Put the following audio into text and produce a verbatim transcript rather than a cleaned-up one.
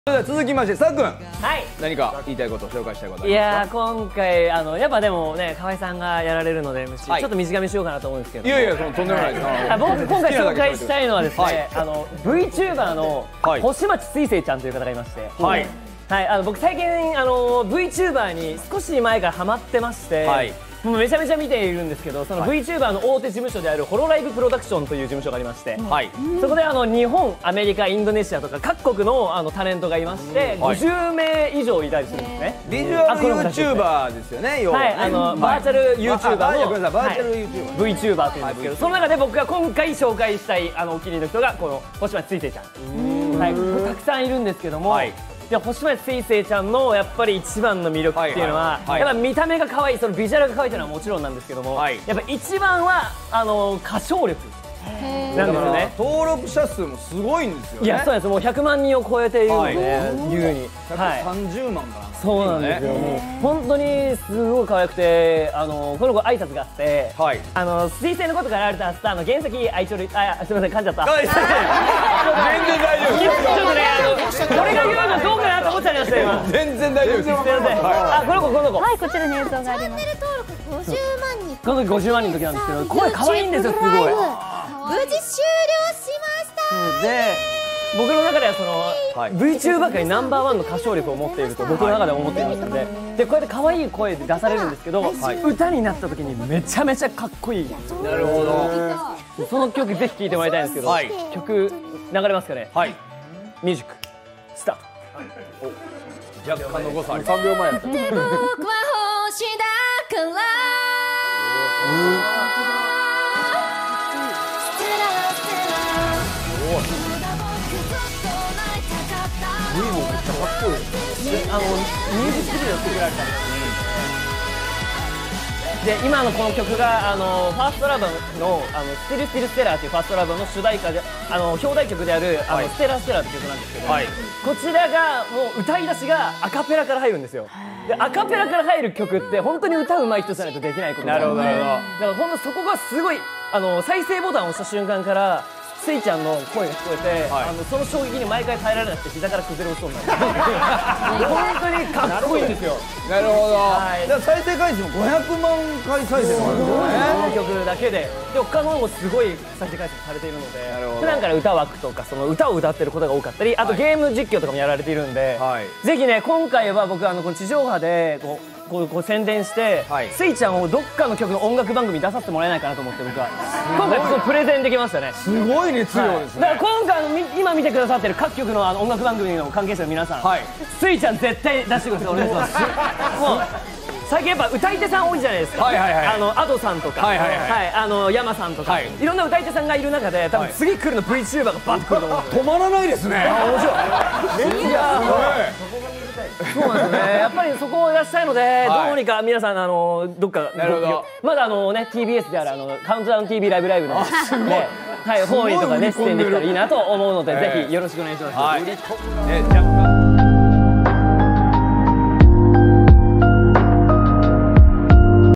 それでは続きまして、さっくん、 はい、 何か言いたいこと、紹介したいことあいりますか？ やー、今回あのやっぱでもね、河合さんがやられるので エムシー、はい、ちょっと短めしようかなと思うんですけど、 いやいや、そのとんでもないです、 はい、僕今回紹介したいのはですね、はい、あの VTuber の星町すいせいちゃんという方がいまして、はい、はい、あの僕最近あの VTuber に少し前からハマってまして、はい、もうめちゃめちゃ見ているんですけど、その VTuber の大手事務所であるホロライブプロダクションという事務所がありまして、はい、そこであの日本、アメリカ、インドネシアとか各国のあのタレントがいまして、ごじゅうめい以上いたりするんですね。 ビジュアル YouTuber ですよね、要は。はい、あのバーチャル YouTuber のバーチャル YouTuber、 VTuber というんですけど、その中で僕が今回紹介したいあのお気に入りの人がこの星町すいせいちゃん。はい、たくさんいるんですけども。で星町すいせいちゃんのやっぱり一番の魅力っていうのは、やっぱ見た目が可愛い、そのビジュアルが可愛いというのはもちろんなんですけども、はい、やっぱ一番はあの歌唱力なんですよね。 登録者数もすごいんですよね。 いや、そうです。もうひゃくまんにんを超えているので、優にひゃくさんじゅうまんかな。 そうなんですよ。本当にすごい可愛くて、あのこの子挨拶があって、あの水星のことからやられたスターの原崎愛鳥、あ、すみません、噛んじゃった。全然大丈夫。 ちょっとね、あのこれが言うのどうかなと思っちゃいました今。 全然大丈夫です。すみません。 あ、この子この子。 はい、こちらに映像があります。チャンネル登録ごじゅうまんにん。 この時ごじゅうまんにんの時なんですけど、声可愛いんですよ、すごい。 無事終了しました。 で、僕の中ではその VTuber 界ナンバーワンの歌唱力を持っていると僕の中では思っていますので、でこうやって可愛い声で出されるんですけど、歌になった時にめちゃめちゃかっこいい。 なるほど。その曲ぜひ聴いてもらいたいんですけど、曲流れますかね。はい。ミュージックスタート。 若干の誤差ありさんびょうまえやった。 僕は星だから。 V もめっちゃかっこいい。 あのミュージックビデオ作られたんです。で今のこの曲があのファーストラブのあのスティルスティルステラーというファーストラブの主題歌で、あの表題曲であるあのステラステラーという曲なんですけど、はい、こちらがもう歌い出しがアカペラから入るんですよ。でアカペラから入る曲って本当に歌うまい人じゃないとできないことなので、だから本当そこがすごいあの再生ボタンを押した瞬間からせいちゃんの声が聞こえて、はい、あのその衝撃に毎回耐えられなくて膝から崩れ落ちそうになる。本当にかっこいいんですよ。 なるほど。はい、再生回数もごひゃくまんかい再生もあるんですよね。 この曲だけで。で他のもすごい再生回数されているので、普段から歌枠とかその歌を歌ってることが多かったり、あとゲーム実況とかもやられているんで、はい、ぜひね今回は僕あのこの地上波でこう。こうこう宣伝して、はい、スイちゃんをどっかの曲の音楽番組に出させてもらえないかなと思って僕は今回そのプレゼンできましたね。 すごい熱量ですね。 はい、だから今回あの今見てくださってる各局のあの音楽番組の関係者の皆さん、はい、スイちゃん絶対出してください。お願いします。もう最近やっぱ歌い手さん多いじゃないですか。あのアドさんとか、はいあの山さんとか、はい、いろんな歌い手さんがいる中で多分次来るの VTuber がバッと来ると思うんで。 止まらないですね。 面白い。いやそうなんですね。やっぱりそこを出したいので、どうにか皆さんあのどっかまだあのね ティービーエス であるあのカウントダウン ティーブイ ライブライブのね、はい方にとかね出演できたらいいなと思うので、ぜひよろしくお願いします。